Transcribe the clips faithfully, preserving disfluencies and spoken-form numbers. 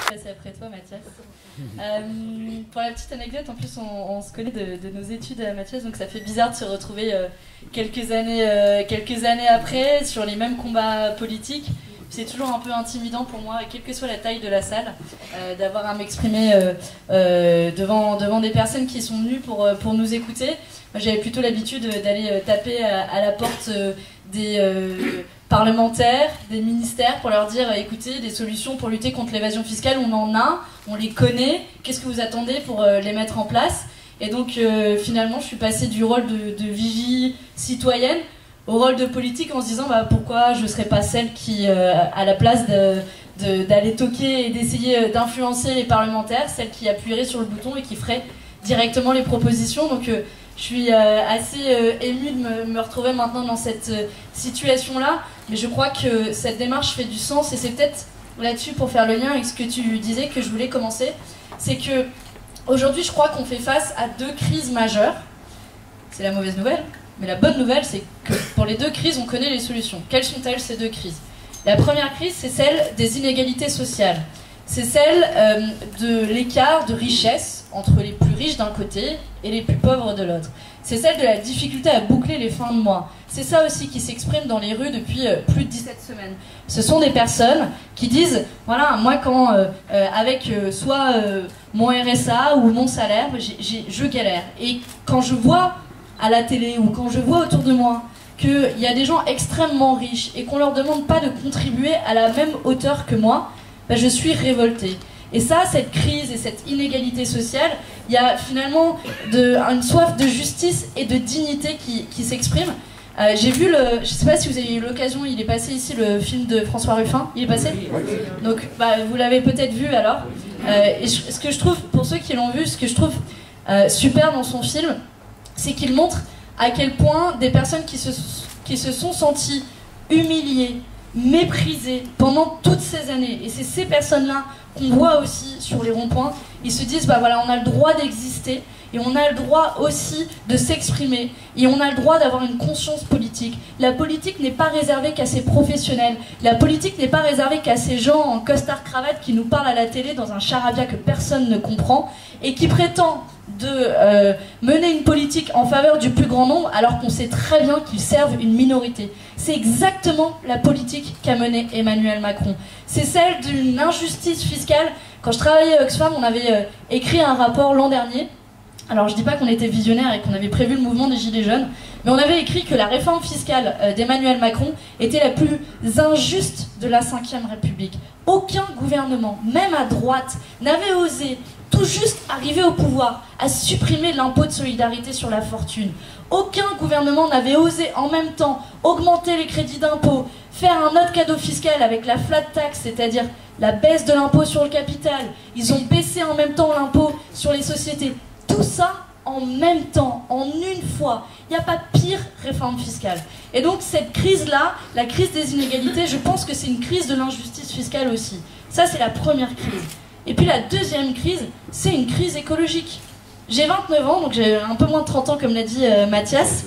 passer après toi, Mathias. Euh, pour la petite anecdote, en plus, on, on se connaît de, de nos études à Mathias, donc ça fait bizarre de se retrouver euh, quelques années, euh, quelques années après sur les mêmes combats politiques. C'est toujours un peu intimidant pour moi, quelle que soit la taille de la salle, euh, d'avoir à m'exprimer euh, euh, devant, devant des personnes qui sont venues pour, pour nous écouter. Moi, j'avais plutôt l'habitude d'aller taper à, à la porte euh, des euh, parlementaires, des ministères, pour leur dire, écoutez, des solutions pour lutter contre l'évasion fiscale, on en a, on les connaît, qu'est-ce que vous attendez pour euh, les mettre en place? Et donc, euh, finalement, je suis passée du rôle de, de vigie citoyenne au rôle de politique en se disant bah, pourquoi je ne serais pas celle qui, euh, à la place d'aller toquer et d'essayer d'influencer les parlementaires, celle qui appuierait sur le bouton et qui ferait directement les propositions. Donc euh, je suis euh, assez euh, émue de me, me retrouver maintenant dans cette euh, situation-là, mais je crois que cette démarche fait du sens et c'est peut-être là-dessus, pour faire le lien avec ce que tu disais, que je voulais commencer. C'est que aujourd'hui, je crois qu'on fait face à deux crises majeures. C'est la mauvaise nouvelle. Mais la bonne nouvelle, c'est que pour les deux crises, on connaît les solutions. Quelles sont-elles, ces deux crises? La première crise, c'est celle des inégalités sociales. C'est celle euh, de l'écart de richesse entre les plus riches d'un côté et les plus pauvres de l'autre. C'est celle de la difficulté à boucler les fins de mois. C'est ça aussi qui s'exprime dans les rues depuis euh, plus de dix-sept semaines. Ce sont des personnes qui disent, voilà, moi quand, euh, euh, avec euh, soit euh, mon R S A ou mon salaire, j'ai, j'ai, je galère. Et quand je vois à la télé ou quand je vois autour de moi qu'il y a des gens extrêmement riches et qu'on leur demande pas de contribuer à la même hauteur que moi, ben je suis révoltée. Et ça, cette crise et cette inégalité sociale, il y a finalement de, une soif de justice et de dignité qui, qui s'exprime. Euh, j'ai vu le, je sais pas si vous avez eu l'occasion, il est passé ici le film de François Ruffin, il est passé? Donc bah, vous l'avez peut-être vu alors. Euh, et je, ce que je trouve, pour ceux qui l'ont vu, ce que je trouve euh, super dans son film, c'est qu'il montre à quel point des personnes qui se, qui se sont senties humiliées, méprisées pendant toutes ces années, et c'est ces personnes-là qu'on voit aussi sur les ronds-points, ils se disent, bah voilà, on a le droit d'exister, et on a le droit aussi de s'exprimer, et on a le droit d'avoir une conscience politique. La politique n'est pas réservée qu'à ces professionnels, la politique n'est pas réservée qu'à ces gens en costard-cravate qui nous parlent à la télé dans un charabia que personne ne comprend, et qui prétend de euh, mener une politique en faveur du plus grand nombre alors qu'on sait très bien qu'ils servent une minorité. C'est exactement la politique qu'a menée Emmanuel Macron. C'est celle d'une injustice fiscale. Quand je travaillais à Oxfam, on avait euh, écrit un rapport l'an dernier. Alors je dis pas qu'on était visionnaire et qu'on avait prévu le mouvement des Gilets jaunes, mais on avait écrit que la réforme fiscale euh, d'Emmanuel Macron était la plus injuste de la cinquième République. Aucun gouvernement, même à droite, n'avait osé tout juste arriver au pouvoir à supprimer l'impôt de solidarité sur la fortune. Aucun gouvernement n'avait osé en même temps augmenter les crédits d'impôt, faire un autre cadeau fiscal avec la flat tax, c'est-à-dire la baisse de l'impôt sur le capital. Ils ont baissé en même temps l'impôt sur les sociétés. Tout ça en même temps, en une fois. Il n'y a pas pire réforme fiscale. Et donc cette crise-là, la crise des inégalités, je pense que c'est une crise de l'injustice fiscale aussi. Ça, c'est la première crise. Et puis la deuxième crise, c'est une crise écologique. J'ai vingt-neuf ans, donc j'ai un peu moins de trente ans comme l'a dit euh, Mathias.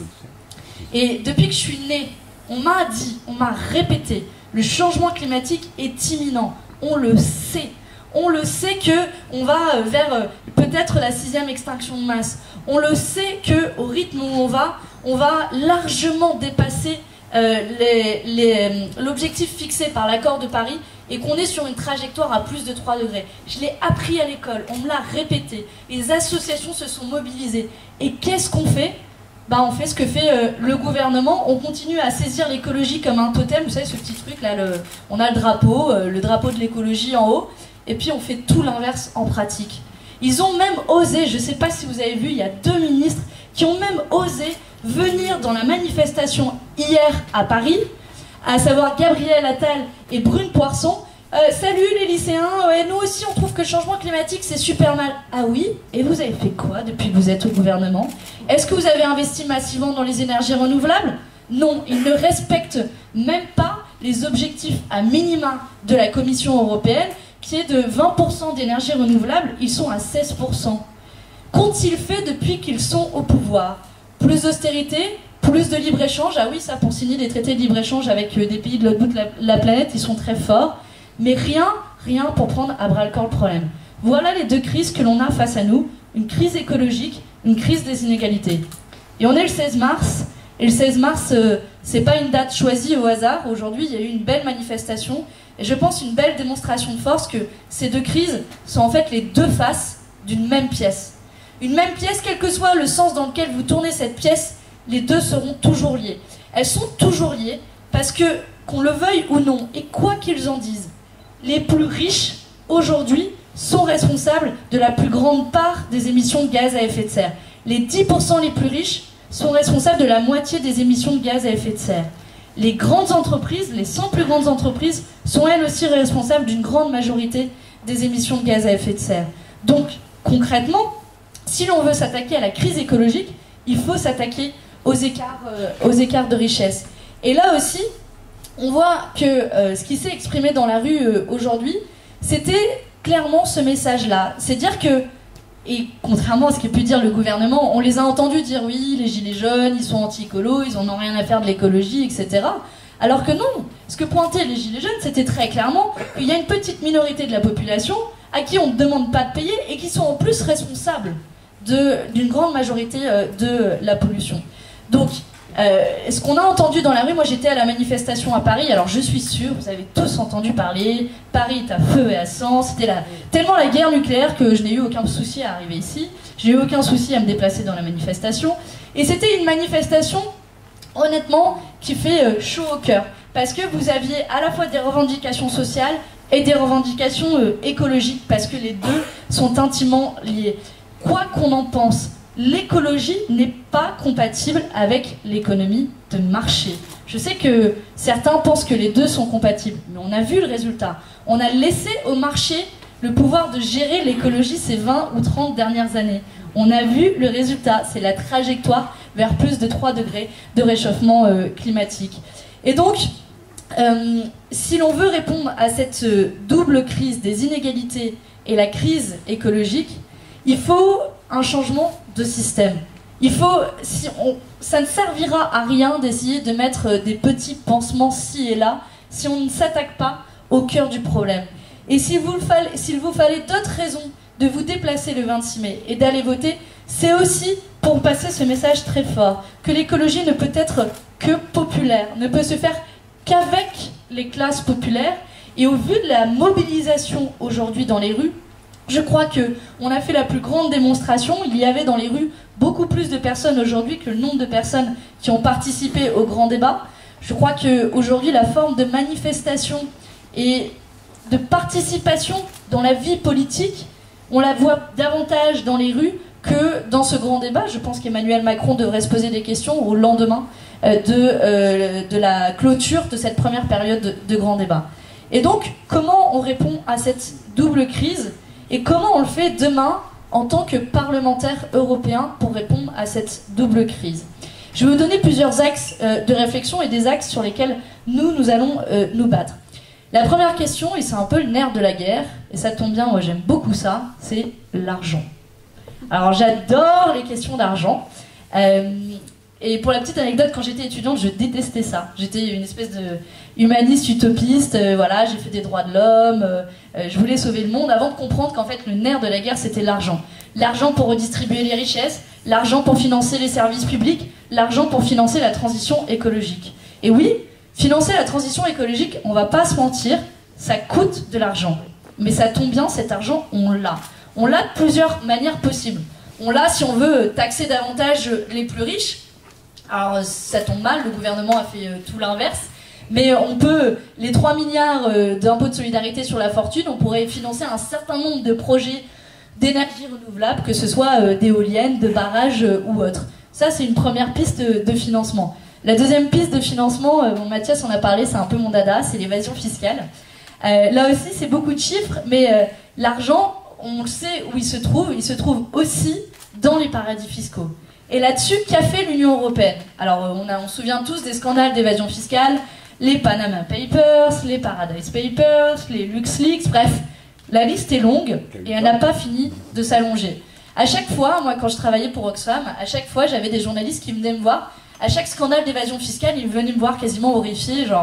Et depuis que je suis née, on m'a dit, on m'a répété, le changement climatique est imminent. On le sait. On le sait qu'on va vers euh, peut-être la sixième extinction de masse. On le sait qu'au rythme où on va, on va largement dépasser euh, l'objectif fixé par l'accord de Paris et qu'on est sur une trajectoire à plus de trois degrés. Je l'ai appris à l'école, on me l'a répété. Les associations se sont mobilisées. Et qu'est-ce qu'on fait? Bah, on fait ce que fait euh, le gouvernement. On continue à saisir l'écologie comme un totem. Vous savez, ce petit truc là, le, on a le drapeau, euh, le drapeau de l'écologie en haut. Et puis on fait tout l'inverse en pratique. Ils ont même osé, je ne sais pas si vous avez vu, il y a deux ministres qui ont même osé venir dans la manifestation hier à Paris, à savoir Gabriel Attal et Brune Poirson. Euh, salut les lycéens, ouais, nous aussi on trouve que le changement climatique c'est super mal. Ah oui? Et vous avez fait quoi depuis que vous êtes au gouvernement? Est-ce que vous avez investi massivement dans les énergies renouvelables? Non, ils ne respectent même pas les objectifs à minima de la Commission européenne, qui est de vingt pour cent d'énergie renouvelable, ils sont à seize pour cent. Qu'ont-ils fait depuis qu'ils sont au pouvoir? Plus d'austérité, plus de libre-échange. Ah oui, ça, pour signer des traités de libre-échange avec des pays de l'autre bout de la, la planète, ils sont très forts. Mais rien, rien pour prendre à bras-le-corps le problème. Voilà les deux crises que l'on a face à nous, une crise écologique, une crise des inégalités. Et on est le seize mars, et le seize mars, euh, c'est pas une date choisie au hasard. Aujourd'hui, il y a eu une belle manifestation, et je pense une belle démonstration de force que ces deux crises sont en fait les deux faces d'une même pièce. Une même pièce, quel que soit le sens dans lequel vous tournez cette pièce, les deux seront toujours liées. Elles sont toujours liées parce que, qu'on le veuille ou non, et quoi qu'ils en disent, les plus riches, aujourd'hui, sont responsables de la plus grande part des émissions de gaz à effet de serre. Les dix pour cent les plus riches sont responsables de la moitié des émissions de gaz à effet de serre. Les grandes entreprises, les cent plus grandes entreprises, sont elles aussi responsables d'une grande majorité des émissions de gaz à effet de serre. Donc, concrètement, si l'on veut s'attaquer à la crise écologique, il faut s'attaquer aux écarts, euh, aux écarts de richesse. Et là aussi, on voit que euh, ce qui s'est exprimé dans la rue euh, aujourd'hui, c'était clairement ce message-là. C'est dire que, et contrairement à ce qu'a pu dire le gouvernement, on les a entendus dire oui, les gilets jaunes, ils sont anti-écolos, ils en ont rien à faire de l'écologie, et cetera. Alors que non, ce que pointaient les gilets jaunes, c'était très clairement qu'il y a une petite minorité de la population à qui on ne demande pas de payer et qui sont en plus responsables d'une grande majorité euh, de la pollution. Donc, euh, ce qu'on a entendu dans la rue, moi j'étais à la manifestation à Paris, alors je suis sûre, vous avez tous entendu parler, Paris est à feu et à sang, c'était la, tellement la guerre nucléaire que je n'ai eu aucun souci à arriver ici, j'ai eu aucun souci à me déplacer dans la manifestation, et c'était une manifestation, honnêtement, qui fait euh, chaud au cœur, parce que vous aviez à la fois des revendications sociales et des revendications euh, écologiques, parce que les deux sont intimement liés. Quoi qu'on en pense, l'écologie n'est pas compatible avec l'économie de marché. Je sais que certains pensent que les deux sont compatibles, mais on a vu le résultat. On a laissé au marché le pouvoir de gérer l'écologie ces vingt ou trente dernières années. On a vu le résultat, c'est la trajectoire vers plus de trois degrés de réchauffement euh, climatique. Et donc, euh, si l'on veut répondre à cette euh, double crise des inégalités et la crise écologique, il faut un changement de système. Il faut, si on, ça ne servira à rien d'essayer de mettre des petits pansements ci et là si on ne s'attaque pas au cœur du problème. Et s'il vous fallait, s'il vous fallait d'autres raisons de vous déplacer le vingt-six mai et d'aller voter, c'est aussi pour passer ce message très fort que l'écologie ne peut être que populaire, ne peut se faire qu'avec les classes populaires. Et au vu de la mobilisation aujourd'hui dans les rues, je crois qu'on a fait la plus grande démonstration. Il y avait dans les rues beaucoup plus de personnes aujourd'hui que le nombre de personnes qui ont participé au grand débat. Je crois qu'aujourd'hui, la forme de manifestation et de participation dans la vie politique, on la voit davantage dans les rues que dans ce grand débat. Je pense qu'Emmanuel Macron devrait se poser des questions au lendemain euh, de, euh, de la clôture de cette première période de, de grand débat. Et donc, comment on répond à cette double crise ? Et comment on le fait demain en tant que parlementaire européen pour répondre à cette double crise? Je vais vous donner plusieurs axes euh, de réflexion et des axes sur lesquels nous, nous allons euh, nous battre. La première question, et c'est un peu le nerf de la guerre, et ça tombe bien, moi j'aime beaucoup ça, c'est l'argent. Alors j'adore les questions d'argent. Euh, et pour la petite anecdote, quand j'étais étudiante, je détestais ça. J'étais une espèce de humaniste utopiste, euh, voilà, j'ai fait des droits de l'homme, euh, euh, je voulais sauver le monde, avant de comprendre qu'en fait le nerf de la guerre c'était l'argent. L'argent pour redistribuer les richesses, l'argent pour financer les services publics, l'argent pour financer la transition écologique. Et oui, financer la transition écologique, on va pas se mentir, ça coûte de l'argent. Mais ça tombe bien, cet argent, on l'a. On l'a de plusieurs manières possibles. On l'a si on veut taxer davantage les plus riches. Alors ça tombe mal, le gouvernement a fait tout l'inverse. Mais on peut, les trois milliards d'impôts de solidarité sur la fortune, on pourrait financer un certain nombre de projets d'énergie renouvelable, que ce soit d'éoliennes, de barrages ou autres. Ça, c'est une première piste de financement. La deuxième piste de financement, bon, Mathias en a parlé, c'est un peu mon dada, c'est l'évasion fiscale. Euh, là aussi, c'est beaucoup de chiffres, mais euh, l'argent, on le sait où il se trouve, il se trouve aussi dans les paradis fiscaux. Et là-dessus, qu'a fait l'Union européenne? Alors, on, a, on se souvient tous des scandales d'évasion fiscale, les Panama Papers, les Paradise Papers, les LuxLeaks, bref, la liste est longue et elle n'a pas fini de s'allonger. À chaque fois, moi quand je travaillais pour Oxfam, à chaque fois j'avais des journalistes qui venaient me voir, à chaque scandale d'évasion fiscale, ils venaient me voir quasiment horrifiés, genre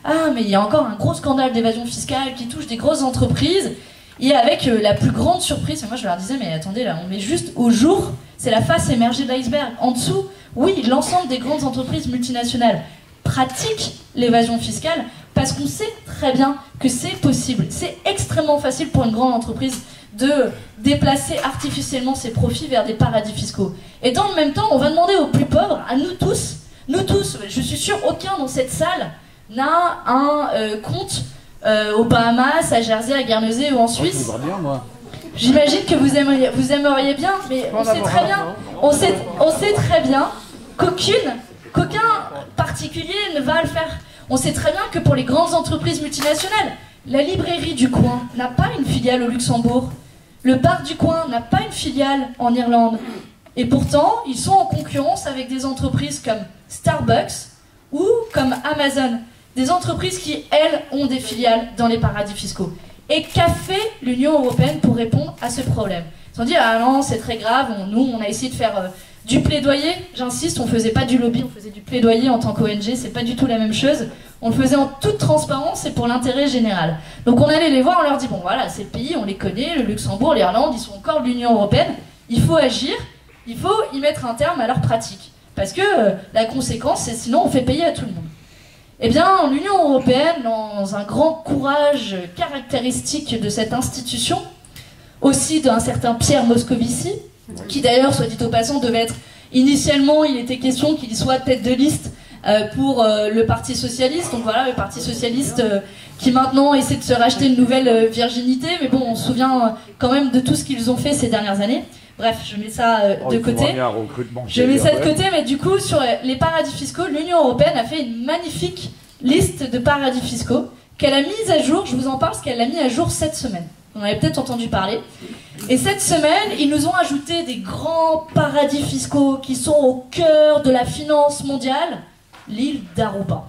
ah mais il y a encore un gros scandale d'évasion fiscale qui touche des grosses entreprises, et avec euh, la plus grande surprise, moi je leur disais mais attendez là, on met juste au jour, c'est la face émergée de l'iceberg. En dessous, oui, l'ensemble des grandes entreprises multinationales pratiquent l'évasion fiscale parce qu'on sait très bien que c'est possible. C'est extrêmement facile pour une grande entreprise de déplacer artificiellement ses profits vers des paradis fiscaux. Et dans le même temps, on va demander aux plus pauvres, à nous tous, nous tous, je suis sûr aucun dans cette salle n'a un euh, compte euh, aux Bahamas, à Jersey, à Guernesey ou en Suisse. Oh, bien, moi. J'imagine que vous aimeriez, vous aimeriez bien, mais on sait très bien, on sait, on sait très bien qu'aucune, qu'aucun particulier ne va le faire. On sait très bien que pour les grandes entreprises multinationales, la librairie du coin n'a pas une filiale au Luxembourg. Le bar du coin n'a pas une filiale en Irlande. Et pourtant, ils sont en concurrence avec des entreprises comme Starbucks ou comme Amazon. Des entreprises qui, elles, ont des filiales dans les paradis fiscaux. Et qu'a fait l'Union européenne pour répondre à ce problème? Ils ont dit, ah non, c'est très grave, on, nous, on a essayé de faire euh, du plaidoyer. J'insiste, on faisait pas du lobby, on faisait du plaidoyer en tant qu'O N G, c'est pas du tout la même chose. On le faisait en toute transparence et pour l'intérêt général. Donc on allait les voir, on leur dit, bon voilà, ces pays, on les connaît, le Luxembourg, l'Irlande, ils sont encore de l'Union européenne, il faut agir, il faut y mettre un terme à leurs pratiques. Parce que euh, la conséquence, c'est sinon on fait payer à tout le monde. Eh bien, l'Union européenne, dans un grand courage caractéristique de cette institution, aussi d'un certain Pierre Moscovici, qui d'ailleurs, soit dit au passant, devait être, initialement, il était question qu'il soit tête de liste euh, pour euh, le Parti Socialiste, donc voilà, le Parti Socialiste euh, qui maintenant essaie de se racheter une nouvelle euh, virginité, mais bon, on se souvient euh, quand même de tout ce qu'ils ont fait ces dernières années. Bref, je mets ça euh, de oh, côté. Je mets ça de côté, mais du coup, sur les paradis fiscaux, l'Union européenne a fait une magnifique liste de paradis fiscaux qu'elle a mise à jour. Je vous en parle parce qu'elle l'a mis à jour cette semaine. Vous en avez peut-être entendu parler. Et cette semaine, ils nous ont ajouté des grands paradis fiscaux qui sont au cœur de la finance mondiale, l'île d'Aruba.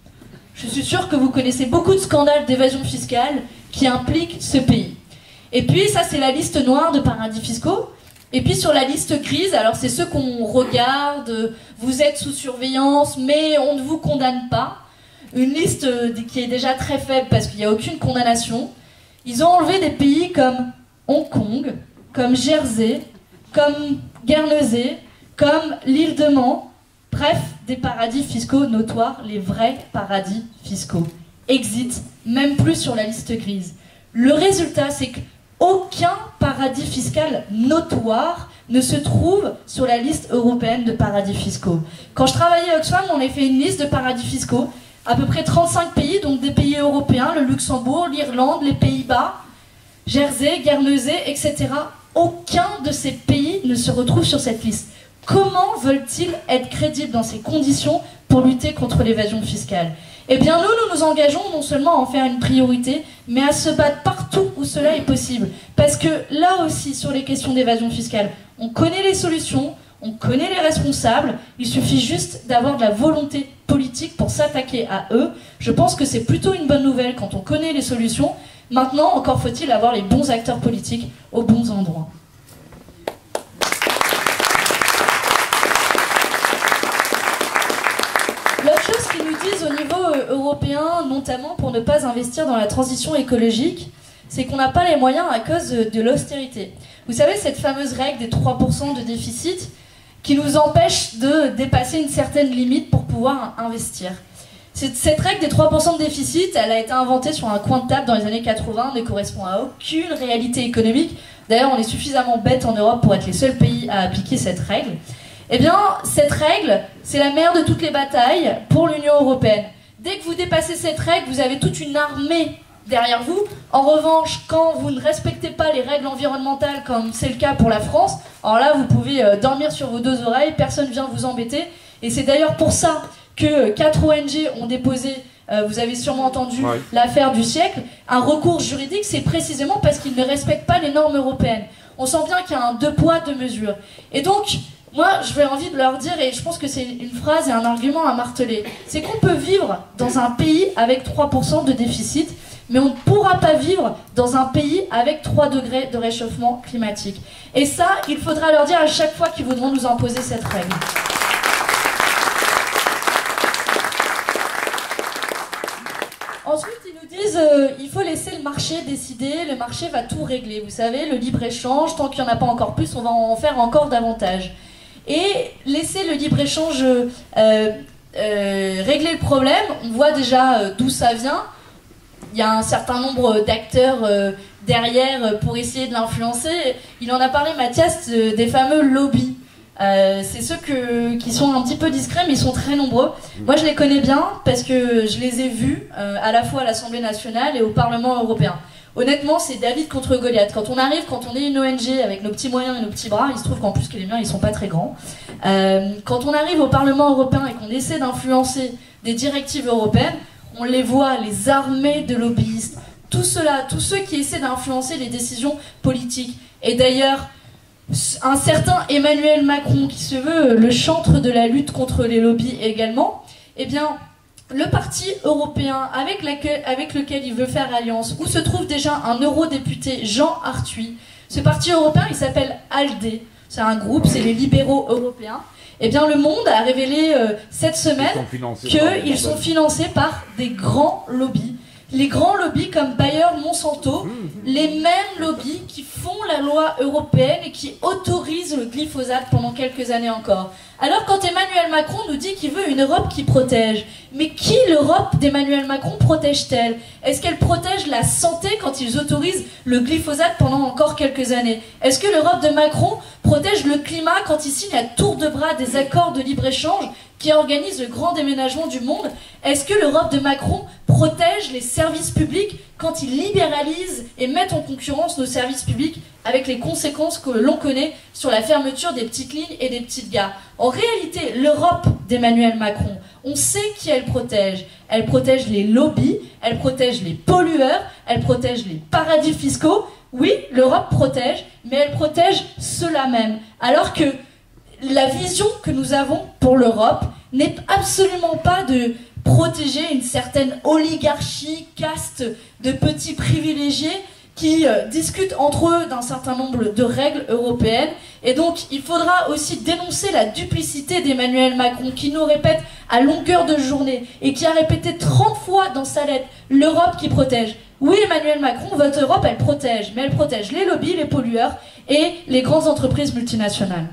Je suis sûre que vous connaissez beaucoup de scandales d'évasion fiscale qui impliquent ce pays. Et puis, ça, c'est la liste noire de paradis fiscaux. Et puis sur la liste grise, alors c'est ceux qu'on regarde, vous êtes sous surveillance, mais on ne vous condamne pas. Une liste qui est déjà très faible parce qu'il n'y a aucune condamnation. Ils ont enlevé des pays comme Hong Kong, comme Jersey, comme Guernesey, comme l'île de Man. Bref, des paradis fiscaux notoires, les vrais paradis fiscaux. Exit, même plus sur la liste grise. Le résultat, c'est que aucun paradis fiscal notoire ne se trouve sur la liste européenne de paradis fiscaux. Quand je travaillais à Oxfam, on a fait une liste de paradis fiscaux, à peu près trente-cinq pays, donc des pays européens, le Luxembourg, l'Irlande, les Pays-Bas, Jersey, Guernesey, et cetera. Aucun de ces pays ne se retrouve sur cette liste. Comment veulent-ils être crédibles dans ces conditions pour lutter contre l'évasion fiscale? Eh bien nous, nous nous engageons non seulement à en faire une priorité, mais à se battre partout où cela est possible. Parce que là aussi, sur les questions d'évasion fiscale, on connaît les solutions, on connaît les responsables, il suffit juste d'avoir de la volonté politique pour s'attaquer à eux. Je pense que c'est plutôt une bonne nouvelle quand on connaît les solutions. Maintenant, encore faut-il avoir les bons acteurs politiques aux bons endroits. L'autre chose qu'ils nous disent au niveau européen, notamment pour ne pas investir dans la transition écologique, c'est qu'on n'a pas les moyens à cause de l'austérité. Vous savez, cette fameuse règle des trois pour cent de déficit qui nous empêche de dépasser une certaine limite pour pouvoir investir. Cette règle des trois pour cent de déficit, elle a été inventée sur un coin de table dans les années quatre-vingts, ne correspond à aucune réalité économique. D'ailleurs, on est suffisamment bête en Europe pour être les seuls pays à appliquer cette règle. Eh bien, cette règle, c'est la mère de toutes les batailles pour l'Union européenne. Dès que vous dépassez cette règle, vous avez toute une armée derrière vous. En revanche, quand vous ne respectez pas les règles environnementales, comme c'est le cas pour la France, alors là, vous pouvez euh, dormir sur vos deux oreilles, personne ne vient vous embêter. Et c'est d'ailleurs pour ça que quatre O N G ont déposé, euh, vous avez sûrement entendu ouais. l'affaire du siècle, un recours juridique, c'est précisément parce qu'ils ne respectent pas les normes européennes. On sent bien qu'il y a un deux poids, deux mesures. Et donc, moi, je vais envie de leur dire, et je pense que c'est une phrase et un argument à marteler, c'est qu'on peut vivre dans un pays avec trois pour cent de déficit, mais on ne pourra pas vivre dans un pays avec trois degrés de réchauffement climatique. Et ça, il faudra leur dire à chaque fois qu'ils voudront nous imposer cette règle. Ensuite, ils nous disent euh, il faut laisser le marché décider, le marché va tout régler. Vous savez, le libre-échange, tant qu'il n'y en a pas encore plus, on va en faire encore davantage. Et laisser le libre-échange euh, euh, régler le problème, on voit déjà euh, d'où ça vient. Il y a un certain nombre d'acteurs euh, derrière pour essayer de l'influencer. Il en a parlé, Mathias, euh, des fameux lobbies. Euh, c'est ceux que, qui sont un petit peu discrets, mais ils sont très nombreux. Moi, je les connais bien parce que je les ai vus euh, à la fois à l'Assemblée nationale et au Parlement européen. Honnêtement, c'est David contre Goliath. Quand on arrive, quand on est une O N G avec nos petits moyens et nos petits bras, il se trouve qu'en plus que les miens, ils sont pas très grands. Euh, quand on arrive au Parlement européen et qu'on essaie d'influencer des directives européennes, on les voit, les armées de lobbyistes, tout cela, tous ceux qui essaient d'influencer les décisions politiques. Et d'ailleurs, un certain Emmanuel Macron, qui se veut le chantre de la lutte contre les lobbies également, eh bien, le parti européen avec, laquelle, avec lequel il veut faire alliance, où se trouve déjà un eurodéputé, Jean Arthuis, ce parti européen, il s'appelle ALDE, c'est un groupe, c'est les libéraux européens. Eh bien, Le Monde a révélé euh, cette semaine qu'ils sont financés par des grands lobbies. Les grands lobbies comme Bayer, Monsanto, les mêmes lobbies qui font la loi européenne et qui autorisent le glyphosate pendant quelques années encore. Alors quand Emmanuel Macron nous dit qu'il veut une Europe qui protège, mais qui l'Europe d'Emmanuel Macron protège-t-elle? Est-ce qu'elle protège la santé quand ils autorisent le glyphosate pendant encore quelques années? Est-ce que l'Europe de Macron protège le climat quand il signe à tour de bras des accords de libre-échange qui organisent le grand déménagement du monde? Est-ce que l'Europe de Macron protège les services publics quand il libéralise et met en concurrence nos services publics avec les conséquences que l'on connaît sur la fermeture des petites lignes et des petites gares? En réalité, l'Europe d'Emmanuel Macron, on sait qui elle protège. Elle protège les lobbies, elle protège les pollueurs, elle protège les paradis fiscaux. Oui, l'Europe protège, mais elle protège ceux-là même. Alors que la vision que nous avons pour l'Europe n'est absolument pas de protéger une certaine oligarchie, caste de petits privilégiés qui euh, discutent entre eux d'un certain nombre de règles européennes. Et donc, il faudra aussi dénoncer la duplicité d'Emmanuel Macron, qui nous répète à longueur de journée, et qui a répété trente fois dans sa lettre, l'Europe qui protège. Oui, Emmanuel Macron, votre Europe, elle protège, mais elle protège les lobbies, les pollueurs et les grandes entreprises multinationales.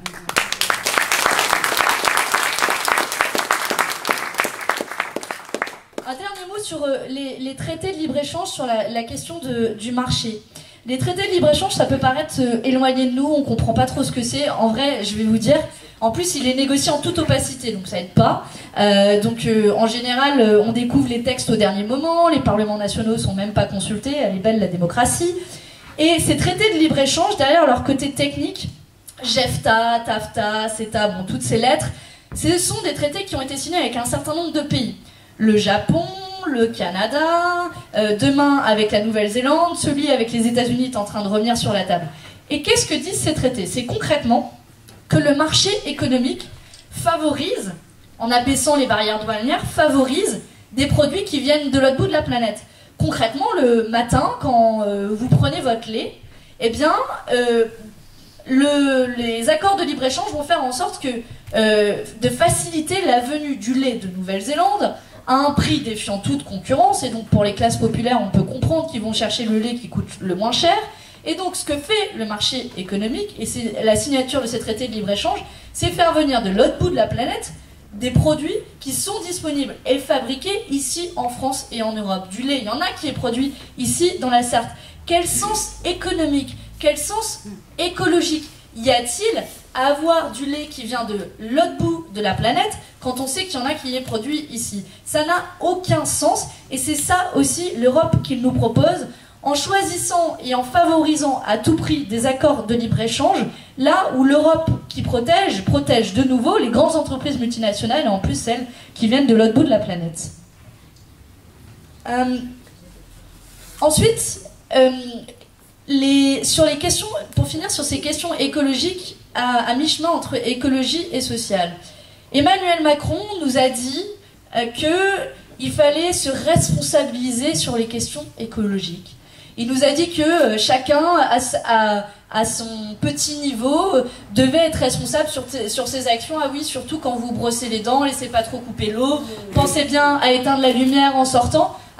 Un dernier mot sur euh, les, les traités de libre-échange, sur la, la question de, du marché. Les traités de libre-échange, ça peut paraître euh, éloigné de nous, on comprend pas trop ce que c'est. En vrai, je vais vous dire, en plus, il est négocié en toute opacité, donc ça aide pas. Euh, donc, euh, en général, euh, on découvre les textes au dernier moment, les parlements nationaux sont même pas consultés, elle est belle la démocratie. Et ces traités de libre-échange, derrière leur côté technique, JEFTA, TAFTA, CETA, bon, toutes ces lettres, ce sont des traités qui ont été signés avec un certain nombre de pays. Le Japon, le Canada, euh, demain avec la Nouvelle-Zélande, celui avec les États-Unis est en train de revenir sur la table. Et qu'est-ce que disent ces traités? C'est concrètement que le marché économique favorise, en abaissant les barrières douanières, favorise des produits qui viennent de l'autre bout de la planète. Concrètement, le matin, quand euh, vous prenez votre lait, eh bien, euh, le, les accords de libre-échange vont faire en sorte que, euh, de faciliter la venue du lait de Nouvelle-Zélande à un prix défiant toute concurrence, et donc pour les classes populaires, on peut comprendre qu'ils vont chercher le lait qui coûte le moins cher. Et donc ce que fait le marché économique, et c'est la signature de ces traités de libre-échange, c'est faire venir de l'autre bout de la planète des produits qui sont disponibles et fabriqués ici en France et en Europe. Du lait, il y en a qui est produit ici dans la Sarthe. Quel sens économique, quel sens écologique y a-t-il à avoir du lait qui vient de l'autre bout de la planète quand on sait qu'il y en a qui est produit ici? Ça n'a aucun sens, et c'est ça aussi l'Europe qu'il nous propose, en choisissant et en favorisant à tout prix des accords de libre-échange, là où l'Europe qui protège, protège de nouveau les grandes entreprises multinationales, et en plus celles qui viennent de l'autre bout de la planète. Euh, ensuite, euh, les, sur les questions, pour finir sur ces questions écologiques, à, à mi-chemin entre écologie et sociale, Emmanuel Macron nous a dit euh, qu'il fallait se responsabiliser sur les questions écologiques. Il nous a dit que euh, chacun, à, à, à son petit niveau, euh, devait être responsable sur, sur ses actions. Ah oui, surtout quand vous brossez les dents, laissez pas trop couper l'eau, pensez bien à éteindre la lumière en sortant.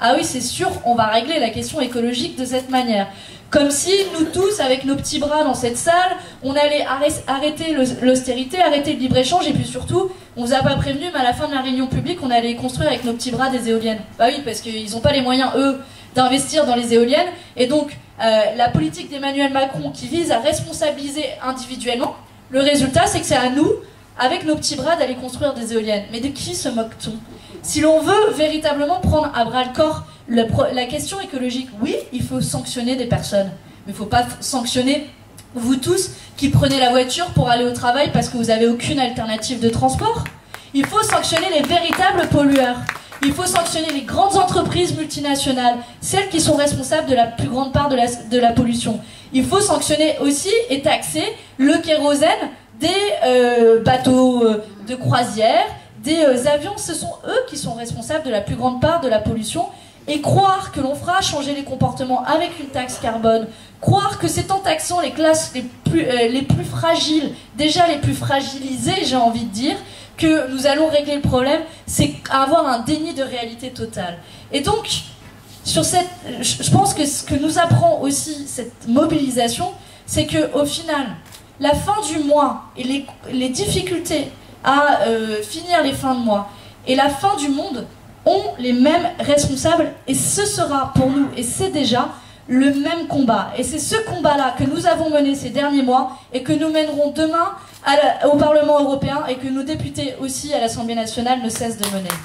ah oui c'est sûr, on va régler la question écologique de cette manière. Comme si nous tous, avec nos petits bras dans cette salle, on allait arrêter l'austérité, arrêter le libre-échange, et puis surtout, on vous a pas prévenu, mais à la fin de la réunion publique, on allait construire avec nos petits bras des éoliennes. Bah oui, parce qu'ils n'ont pas les moyens, eux, d'investir dans les éoliennes, et donc euh, la politique d'Emmanuel Macron qui vise à responsabiliser individuellement, le résultat c'est que c'est à nous, avec nos petits bras, d'aller construire des éoliennes. Mais de qui se moque-t-on? Si l'on veut véritablement prendre à bras le corps le la question écologique, oui, il faut sanctionner des personnes, mais il ne faut pas sanctionner vous tous qui prenez la voiture pour aller au travail parce que vous n'avez aucune alternative de transport. Il faut sanctionner les véritables pollueurs. Il faut sanctionner les grandes entreprises multinationales, celles qui sont responsables de la plus grande part de la, de la pollution. Il faut sanctionner aussi et taxer le kérosène des euh, bateaux de croisière, des euh, avions. Ce sont eux qui sont responsables de la plus grande part de la pollution. Et croire que l'on fera changer les comportements avec une taxe carbone, croire que c'est en taxant les classes les plus, euh, les plus fragiles, déjà les plus fragilisées, j'ai envie de dire, que nous allons régler le problème, c'est avoir un déni de réalité totale. Et donc, sur cette, je pense que ce que nous apprend aussi cette mobilisation, c'est qu'au final, la fin du mois et les, les difficultés à euh, finir les fins de mois et la fin du monde ont les mêmes responsables, et ce sera pour nous, et c'est déjà le même combat. Et c'est ce combat-là que nous avons mené ces derniers mois et que nous mènerons demain à la, au Parlement européen, et que nos députés aussi à l'Assemblée nationale ne cessent de mener.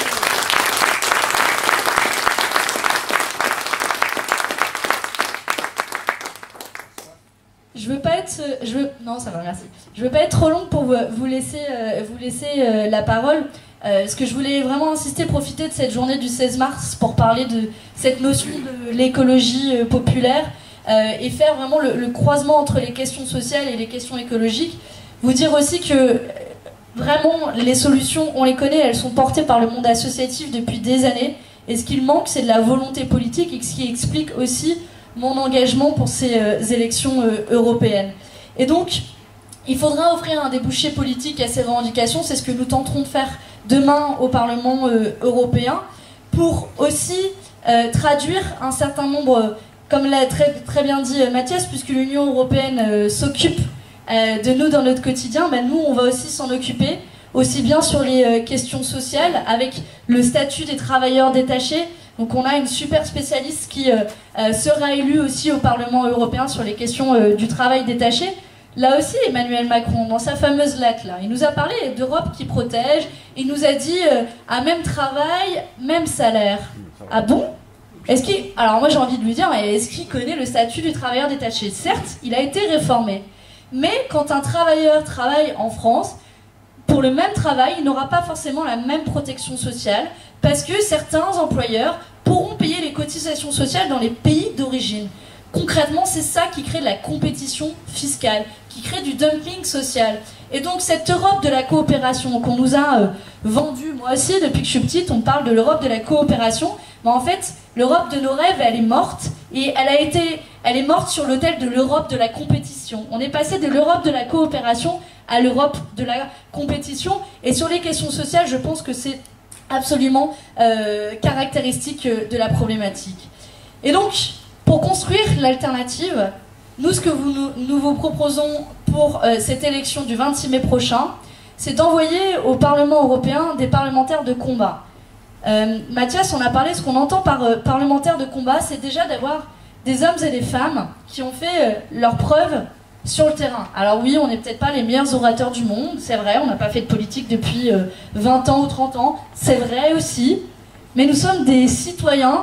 Je veux pas être, je veux, non ça va, merci. Je veux pas être trop longue pour vous, vous laisser, euh, vous laisser euh, la parole. Euh, ce que je voulais vraiment insister, profiter de cette journée du seize mars pour parler de cette notion de l'écologie euh, populaire euh, et faire vraiment le, le croisement entre les questions sociales et les questions écologiques. Vous dire aussi que euh, vraiment les solutions, on les connaît, elles sont portées par le monde associatif depuis des années, et ce qu'il manque c'est de la volonté politique, et ce qui explique aussi mon engagement pour ces euh, élections euh, européennes. Et donc, il faudra offrir un débouché politique à ces revendications, c'est ce que nous tenterons de faire demain au Parlement euh, européen, pour aussi euh, traduire un certain nombre, euh, comme l'a très, très bien dit euh, Mathias, puisque l'Union européenne euh, s'occupe euh, de nous dans notre quotidien, ben nous on va aussi s'en occuper, aussi bien sur les euh, questions sociales, avec le statut des travailleurs détachés. Donc on a une super spécialiste qui euh, euh, sera élue aussi au Parlement européen sur les questions euh, du travail détaché. Là aussi, Emmanuel Macron, dans sa fameuse lettre, là, il nous a parlé d'Europe qui protège, il nous a dit euh, à même travail, même salaire. Ah bon? Est-ce qu'il... Alors moi j'ai envie de lui dire, est-ce qu'il connaît le statut du travailleur détaché? Certes, il a été réformé, mais quand un travailleur travaille en France, pour le même travail, il n'aura pas forcément la même protection sociale, parce que certains employeurs pourront payer les cotisations sociales dans les pays d'origine. Concrètement, c'est ça qui crée de la compétition fiscale, qui crée du dumping social. Et donc cette Europe de la coopération qu'on nous a euh, vendue, moi aussi, depuis que je suis petite, on parle de l'Europe de la coopération, mais en fait, l'Europe de nos rêves, elle est morte, et elle, a été, elle est morte sur l'autel de l'Europe de la compétition. On est passé de l'Europe de la coopération à l'Europe de la compétition, et sur les questions sociales, je pense que c'est absolument euh, caractéristique de la problématique. Et donc, pour construire l'alternative, nous, ce que vous, nous, nous vous proposons pour euh, cette élection du vingt-six mai prochain, c'est d'envoyer au Parlement européen des parlementaires de combat. Euh, Mathias, on a parlé, ce qu'on entend par euh, parlementaires de combat, c'est déjà d'avoir des hommes et des femmes qui ont fait euh, leurs preuves sur le terrain. Alors oui, on n'est peut-être pas les meilleurs orateurs du monde, c'est vrai, on n'a pas fait de politique depuis euh, vingt ans ou trente ans, c'est vrai aussi, mais nous sommes des citoyens,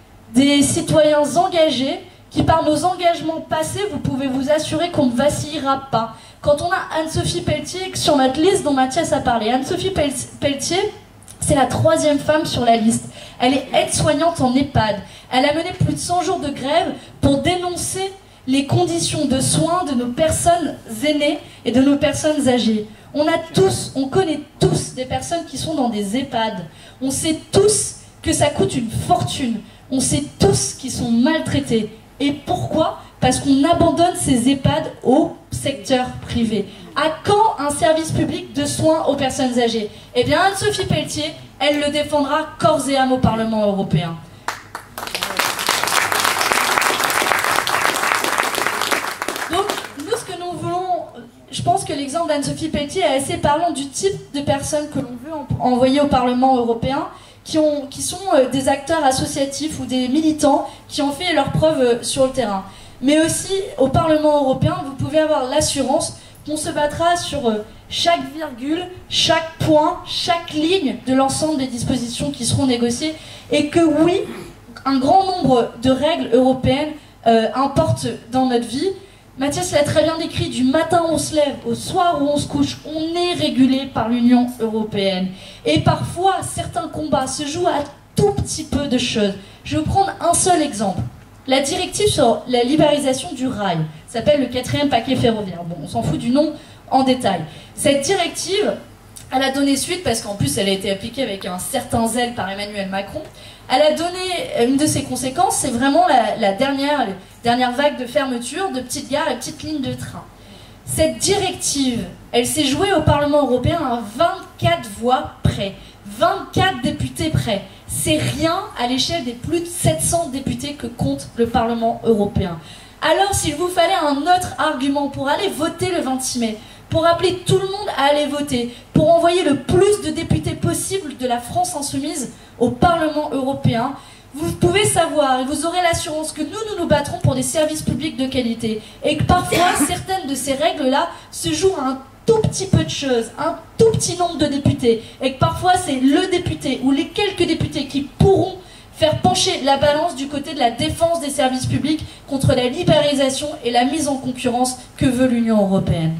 des citoyens engagés, qui par nos engagements passés, vous pouvez vous assurer qu'on ne vacillera pas. Quand on a Anne-Sophie Pelletier sur notre liste dont Mathias a parlé, Anne-Sophie Pelletier, c'est la troisième femme sur la liste. Elle est aide-soignante en EHPAD. Elle a mené plus de cent jours de grève pour dénoncer les conditions de soins de nos personnes aînées et de nos personnes âgées. On a tous, on connaît tous des personnes qui sont dans des EHPAD. On sait tous que ça coûte une fortune. On sait tous qu'ils sont maltraités. Et pourquoi? Parce qu'on abandonne ces EHPAD au secteur privé. À quand un service public de soins aux personnes âgées? Eh bien, Anne-Sophie Pelletier, elle le défendra corps et âme au Parlement européen. je pense que l'exemple d'Anne-Sophie Pelletier est assez parlant du type de personnes que l'on veut en envoyer au Parlement européen, qui, ont, qui sont euh, des acteurs associatifs ou des militants qui ont fait leurs preuves euh, sur le terrain. Mais aussi, au Parlement européen, vous pouvez avoir l'assurance qu'on se battra sur euh, chaque virgule, chaque point, chaque ligne de l'ensemble des dispositions qui seront négociées, et que oui, un grand nombre de règles européennes euh, importent dans notre vie. Mathias l'a très bien décrit, du matin où on se lève au soir où on se couche, on est régulé par l'Union européenne. Et parfois, certains combats se jouent à tout petit peu de choses. Je vais vous prendre un seul exemple. La directive sur la libéralisation du rail s'appelle le quatrième paquet ferroviaire. Bon, on s'en fout du nom en détail. Cette directive, elle a donné suite, parce qu'en plus elle a été appliquée avec un certain zèle par Emmanuel Macron. Elle a donné, une de ses conséquences, c'est vraiment la, la dernière, la dernière vague de fermeture de petites gares et petites lignes de train. Cette directive, elle s'est jouée au Parlement européen à vingt-quatre voix près, vingt-quatre députés près. C'est rien à l'échelle des plus de sept cents députés que compte le Parlement européen. Alors, s'il vous fallait un autre argument pour aller voter le vingt-six mai, pour appeler tout le monde à aller voter, pour envoyer le plus de députés possible de la France insoumise au Parlement européen, vous pouvez savoir et vous aurez l'assurance que nous, nous nous battrons pour des services publics de qualité et que parfois, certaines de ces règles-là se jouent à un tout petit peu de choses, un tout petit nombre de députés, et que parfois c'est le député ou les quelques députés qui pourront faire pencher la balance du côté de la défense des services publics contre la libéralisation et la mise en concurrence que veut l'Union européenne.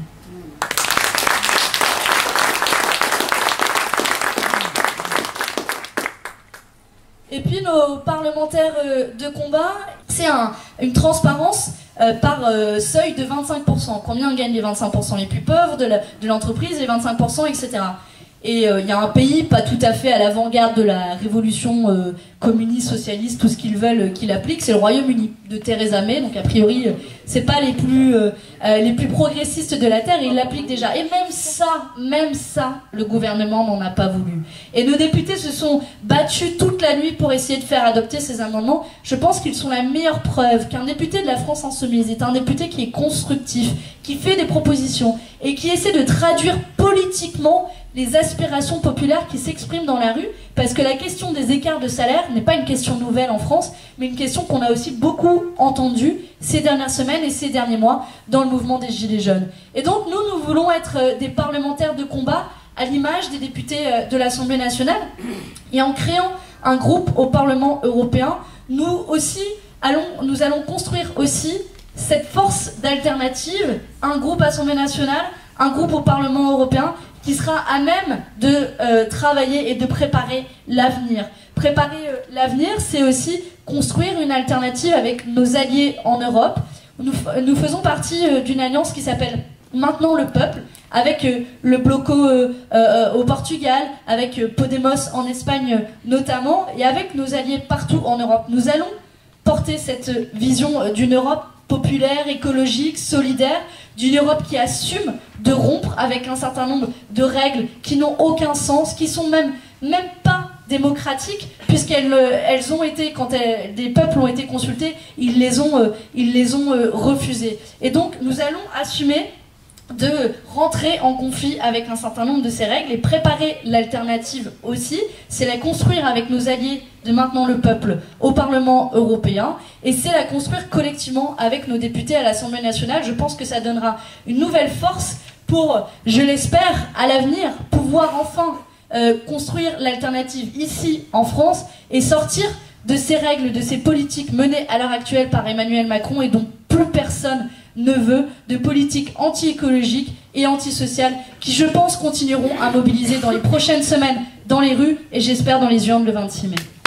Et puis nos parlementaires de combat, c'est un, une transparence euh, par euh, seuil de vingt-cinq pour cent. Combien gagnent les vingt-cinq pour cent les plus pauvres de l'entreprise, de les vingt-cinq pour cent, et cetera. Et il euh, y a un pays pas tout à fait à l'avant-garde de la révolution euh, communiste, socialiste, tout ce qu'ils veulent euh, qu'il applique, c'est le Royaume-Uni de Theresa May. Donc a priori, euh, c'est pas les plus euh, euh, les plus progressistes de la terre, et ils l'appliquent déjà. Et même ça, même ça, le gouvernement n'en a pas voulu. Et nos députés se sont battus toute la nuit pour essayer de faire adopter ces amendements. Je pense qu'ils sont la meilleure preuve qu'un député de la France insoumise est un député qui est constructif, qui fait des propositions et qui essaie de traduire politiquement les aspirations populaires qui s'expriment dans la rue, parce que la question des écarts de salaire n'est pas une question nouvelle en France, mais une question qu'on a aussi beaucoup entendue ces dernières semaines et ces derniers mois dans le mouvement des Gilets jaunes. Et donc nous, nous voulons être des parlementaires de combat à l'image des députés de l'Assemblée nationale, et en créant un groupe au Parlement européen, nous aussi allons, nous allons construire aussi cette force d'alternative, un groupe Assemblée nationale, un groupe au Parlement européen, qui sera à même de euh, travailler et de préparer l'avenir. Préparer euh, l'avenir, c'est aussi construire une alternative avec nos alliés en Europe. Nous, nous faisons partie euh, d'une alliance qui s'appelle Maintenant le Peuple, avec euh, le Bloco euh, euh, au Portugal, avec euh, Podemos en Espagne euh, notamment, et avec nos alliés partout en Europe. Nous allons porter cette vision euh, d'une Europe populaire, écologique, solidaire, d'une Europe qui assume de rompre avec un certain nombre de règles qui n'ont aucun sens, qui sont même, même pas démocratiques, puisqu'elles elles ont été, quand elles, des peuples ont été consultés, ils les ont, euh, ils les ont euh, refusées. Et donc nous allons assumer de rentrer en conflit avec un certain nombre de ces règles et préparer l'alternative aussi, c'est la construire avec nos alliés de Maintenant le Peuple au Parlement européen, et c'est la construire collectivement avec nos députés à l'Assemblée nationale. Je pense que ça donnera une nouvelle force pour, je l'espère, à l'avenir, pouvoir enfin euh, construire l'alternative ici en France et sortir de ces règles, de ces politiques menées à l'heure actuelle par Emmanuel Macron et dont plus personne ne veut, de politiques anti-écologiques et antisociales qui, je pense, continueront à mobiliser dans les prochaines semaines dans les rues et j'espère dans les urnes le vingt-six mai.